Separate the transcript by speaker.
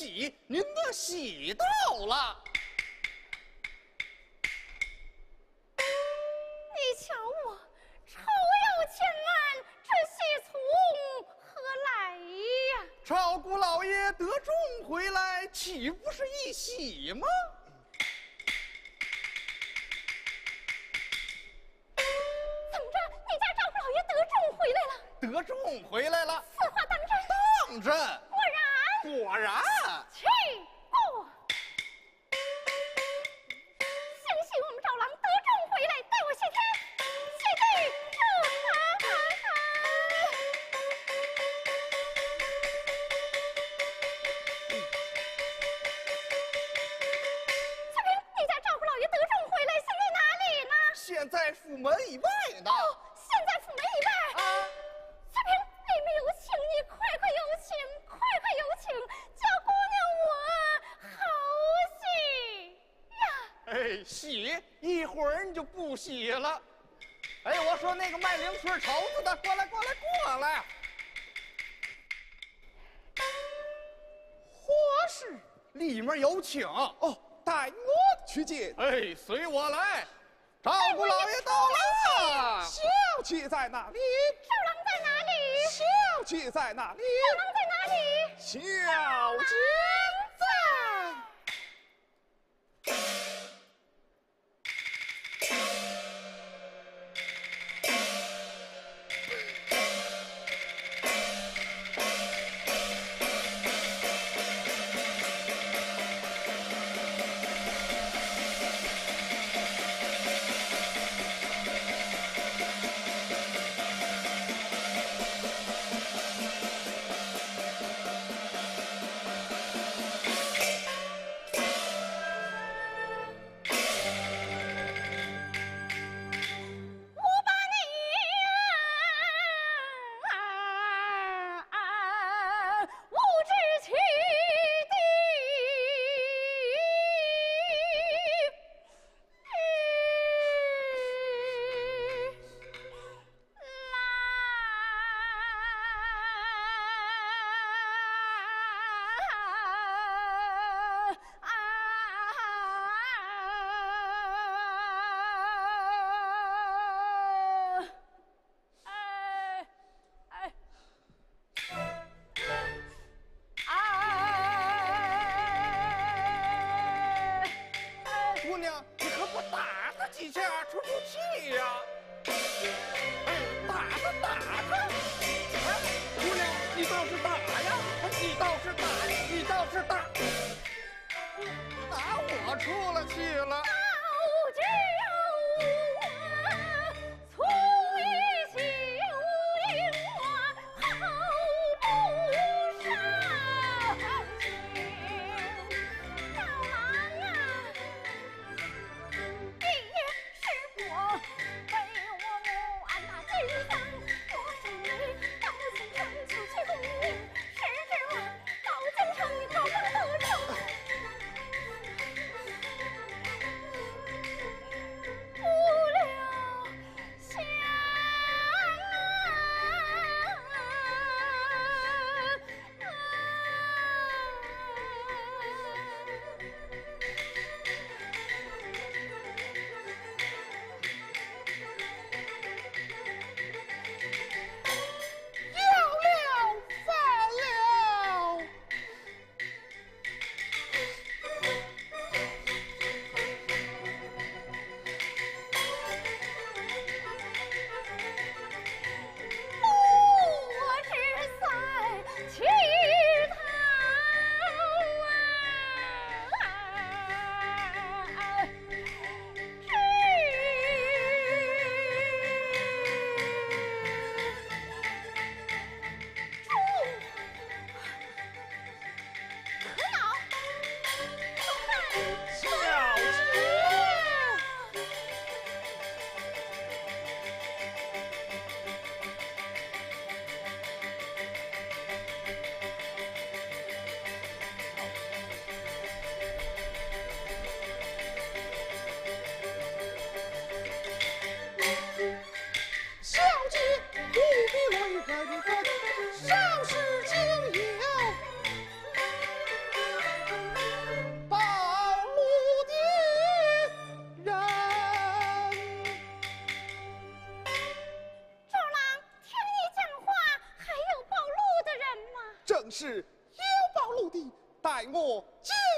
Speaker 1: 喜，您的喜到了。
Speaker 2: 你瞧我抽腰千万，这喜从何来呀？
Speaker 1: 照顾老爷得中回来，岂不是一喜吗？
Speaker 2: 怎么着？你家赵老爷得中回来了？
Speaker 1: 得中回来了，
Speaker 2: 此话当真？
Speaker 1: 当真。
Speaker 2: 果然。
Speaker 1: 果然。
Speaker 2: 去过。幸喜我们赵郎得中回来，待我谢天，谢地翠萍，你家赵老爷得中回来，现在哪里呢？
Speaker 1: 现在府门以外呢。
Speaker 2: 哦，现在府门以外。
Speaker 1: 啊，
Speaker 2: 翠萍，里面有请，你快快有请，快快有请，叫姑娘我好喜呀！
Speaker 1: 哎，喜一会儿你就不喜了。哎，我说那个卖零碎绸子的，过来过来过来。
Speaker 3: 何事？
Speaker 1: 里面有请。
Speaker 3: 哦，带我去见。
Speaker 1: 哎，随我来。照顾老爷到了。
Speaker 3: 小姐在哪里？
Speaker 2: 赵郎在哪里？
Speaker 3: 小姐在哪里？
Speaker 2: 赵郎在哪里？
Speaker 3: 小姐在。
Speaker 1: 姑娘，你可不打他几下，出气呀！哎，打他！哎，姑娘，你倒是打呀！你倒是打！打我出了气了！
Speaker 2: 早知我从一秀英华毫不伤心，赵郎啊！你是我为我母安大金房，我是你到京城求其功名，谁知我到京城你高官得宠。
Speaker 3: 正是有保路的，待我见